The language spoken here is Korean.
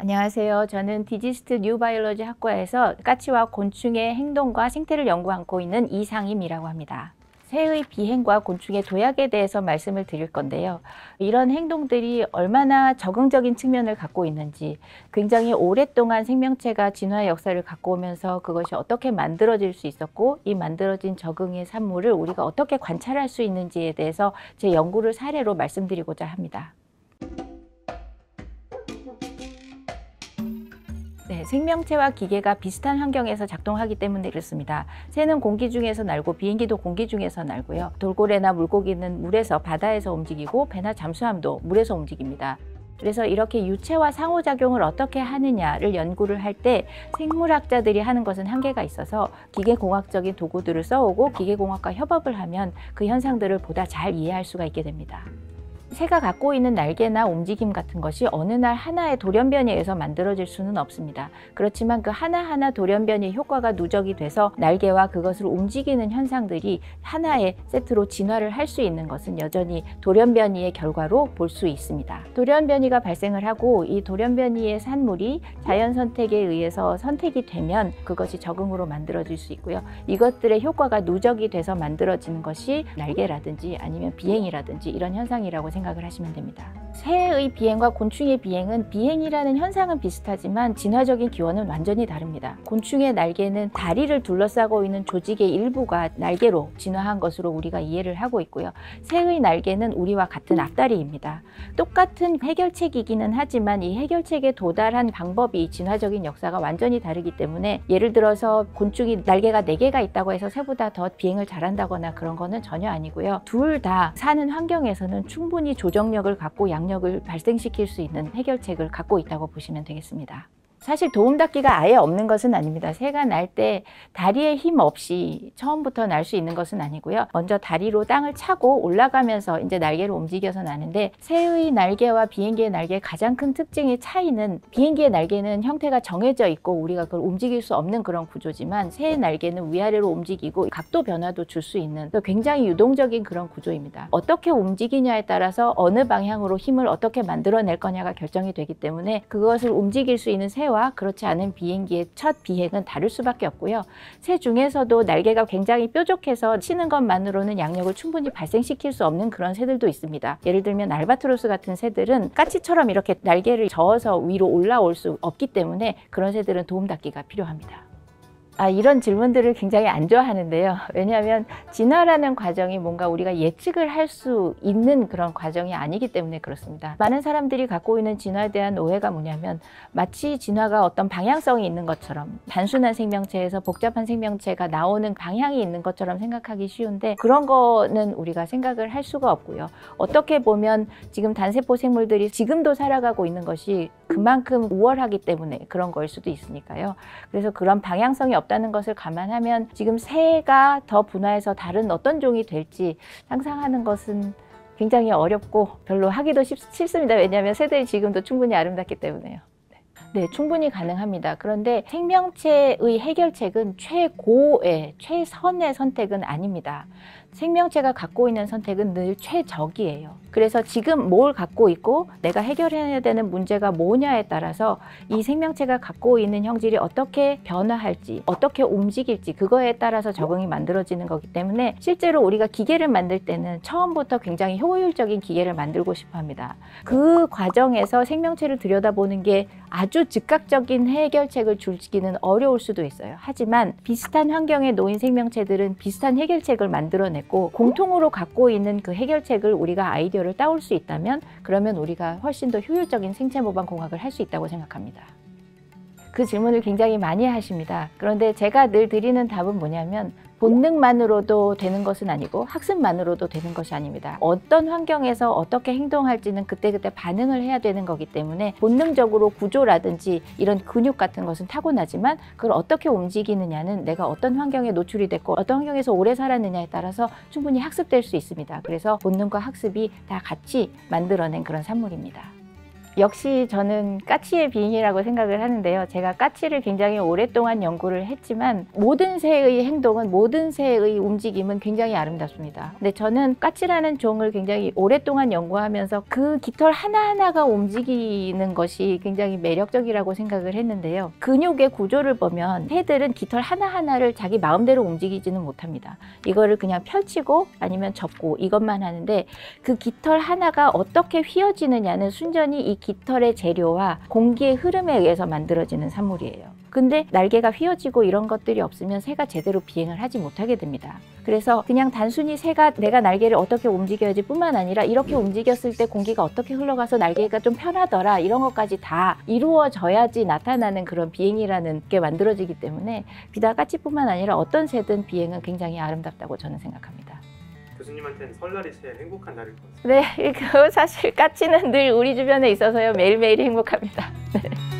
안녕하세요. 저는 디지스트 뉴바이올로지 학과에서 까치와 곤충의 행동과 생태를 연구하고 있는 이상임이라고 합니다. 새의 비행과 곤충의 도약에 대해서 말씀을 드릴 건데요. 이런 행동들이 얼마나 적응적인 측면을 갖고 있는지, 굉장히 오랫동안 생명체가 진화의 역사를 갖고 오면서 그것이 어떻게 만들어질 수 있었고, 이 만들어진 적응의 산물을 우리가 어떻게 관찰할 수 있는지에 대해서 제 연구를 사례로 말씀드리고자 합니다. 네, 생명체와 기계가 비슷한 환경에서 작동하기 때문에 그렇습니다. 새는 공기 중에서 날고 비행기도 공기 중에서 날고요. 돌고래나 물고기는 물에서 바다에서 움직이고 배나 잠수함도 물에서 움직입니다. 그래서 이렇게 유체와 상호작용을 어떻게 하느냐를 연구를 할 때 생물학자들이 하는 것은 한계가 있어서 기계공학적인 도구들을 써오고 기계공학과 협업을 하면 그 현상들을 보다 잘 이해할 수가 있게 됩니다. 새가 갖고 있는 날개나 움직임 같은 것이 어느 날 하나의 돌연변이에 의해서 만들어질 수는 없습니다. 그렇지만 그 하나하나 돌연변이의 효과가 누적이 돼서 날개와 그것을 움직이는 현상들이 하나의 세트로 진화를 할 수 있는 것은 여전히 돌연변이의 결과로 볼 수 있습니다. 돌연변이가 발생을 하고 이 돌연변이의 산물이 자연 선택에 의해서 선택이 되면 그것이 적응으로 만들어질 수 있고요. 이것들의 효과가 누적이 돼서 만들어지는 것이 날개라든지 아니면 비행이라든지 이런 현상이라고 생각을 하시면 됩니다. 새의 비행과 곤충의 비행은 비행이라는 현상은 비슷하지만 진화적인 기원은 완전히 다릅니다. 곤충의 날개는 다리를 둘러싸고 있는 조직의 일부가 날개로 진화한 것으로 우리가 이해를 하고 있고요. 새의 날개는 우리와 같은 앞다리입니다. 똑같은 해결책이기는 하지만 이 해결책에 도달한 방법이 진화적인 역사가 완전히 다르기 때문에 예를 들어서 곤충이 날개가 4개가 있다고 해서 새보다 더 비행을 잘한다거나 그런 거는 전혀 아니고요. 둘 다 사는 환경에서는 충분히 조정력을 갖고 양력을 발생시킬 수 있는 해결책을 갖고 있다고 보시면 되겠습니다. 사실 도움닫기가 아예 없는 것은 아닙니다. 새가 날 때 다리에 힘 없이 처음부터 날 수 있는 것은 아니고요. 먼저 다리로 땅을 차고 올라가면서 이제 날개를 움직여서 나는데 새의 날개와 비행기의 날개의 가장 큰 특징의 차이는 비행기의 날개는 형태가 정해져 있고 우리가 그걸 움직일 수 없는 그런 구조지만 새의 날개는 위아래로 움직이고 각도 변화도 줄 수 있는 굉장히 유동적인 그런 구조입니다. 어떻게 움직이냐에 따라서 어느 방향으로 힘을 어떻게 만들어낼 거냐가 결정이 되기 때문에 그것을 움직일 수 있는 새와 그렇지 않은 비행기의 첫 비행은 다를 수밖에 없고요. 새 중에서도 날개가 굉장히 뾰족해서 치는 것만으로는 양력을 충분히 발생시킬 수 없는 그런 새들도 있습니다. 예를 들면 알바트로스 같은 새들은 까치처럼 이렇게 날개를 저어서 위로 올라올 수 없기 때문에 그런 새들은 도움닫기가 필요합니다. 이런 질문들을 굉장히 안 좋아하는데요. 왜냐하면 진화라는 과정이 뭔가 우리가 예측을 할 수 있는 그런 과정이 아니기 때문에 그렇습니다. 많은 사람들이 갖고 있는 진화에 대한 오해가 뭐냐면 마치 진화가 어떤 방향성이 있는 것처럼 단순한 생명체에서 복잡한 생명체가 나오는 방향이 있는 것처럼 생각하기 쉬운데 그런 거는 우리가 생각을 할 수가 없고요. 어떻게 보면 지금 단세포 생물들이 지금도 살아가고 있는 것이 그만큼 우월하기 때문에 그런 거일 수도 있으니까요. 그래서 그런 방향성이 없다는 것을 감안하면 지금 새가 더 분화해서 다른 어떤 종이 될지 상상하는 것은 굉장히 어렵고 별로 하기도 싫습니다. 왜냐하면 새들이 지금도 충분히 아름답기 때문에요. 네, 충분히 가능합니다. 그런데 생명체의 해결책은 최고의, 최선의 선택은 아닙니다. 생명체가 갖고 있는 선택은 늘 최적이에요. 그래서 지금 뭘 갖고 있고 내가 해결해야 되는 문제가 뭐냐에 따라서 이 생명체가 갖고 있는 형질이 어떻게 변화할지, 어떻게 움직일지 그거에 따라서 적응이 만들어지는 거기 때문에 실제로 우리가 기계를 만들 때는 처음부터 굉장히 효율적인 기계를 만들고 싶어 합니다. 그 과정에서 생명체를 들여다보는 게 아주 즉각적인 해결책을 주기는 어려울 수도 있어요. 하지만 비슷한 환경에 놓인 생명체들은 비슷한 해결책을 만들어냈고 공통으로 갖고 있는 그 해결책을 우리가 아이디어를 따올 수 있다면 그러면 우리가 훨씬 더 효율적인 생체 모방 공학을 할 수 있다고 생각합니다. 그 질문을 굉장히 많이 하십니다. 그런데 제가 늘 드리는 답은 뭐냐면 본능만으로도 되는 것은 아니고 학습만으로도 되는 것이 아닙니다. 어떤 환경에서 어떻게 행동할지는 그때그때 반응을 해야 되는 거기 때문에 본능적으로 구조라든지 이런 근육 같은 것은 타고나지만 그걸 어떻게 움직이느냐는 내가 어떤 환경에 노출이 됐고 어떤 환경에서 오래 살았느냐에 따라서 충분히 학습될 수 있습니다. 그래서 본능과 학습이 다 같이 만들어낸 그런 산물입니다. 역시 저는 까치의 비행이라고 생각을 하는데요. 제가 까치를 굉장히 오랫동안 연구를 했지만 모든 새의 행동은, 모든 새의 움직임은 굉장히 아름답습니다. 근데 저는 까치라는 종을 굉장히 오랫동안 연구하면서 그 깃털 하나하나가 움직이는 것이 굉장히 매력적이라고 생각을 했는데요. 근육의 구조를 보면 새들은 깃털 하나하나를 자기 마음대로 움직이지는 못합니다. 이거를 그냥 펼치고 아니면 접고 이것만 하는데, 그 깃털 하나가 어떻게 휘어지느냐는 순전히 이 깃털의 재료와 공기의 흐름에 의해서 만들어지는 산물이에요. 근데 날개가 휘어지고 이런 것들이 없으면 새가 제대로 비행을 하지 못하게 됩니다. 그래서 그냥 단순히 새가 내가 날개를 어떻게 움직여야지 뿐만 아니라 이렇게 움직였을 때 공기가 어떻게 흘러가서 날개가 좀 편하더라, 이런 것까지 다 이루어져야지 나타나는 그런 비행이라는 게 만들어지기 때문에 비단 까치뿐만 아니라 어떤 새든 비행은 굉장히 아름답다고 저는 생각합니다. 교수님한테는 설날이 제일 행복한 날일 것 같습니다. 네, 사실 까치는 늘 우리 주변에 있어서요 매일매일 행복합니다. 네.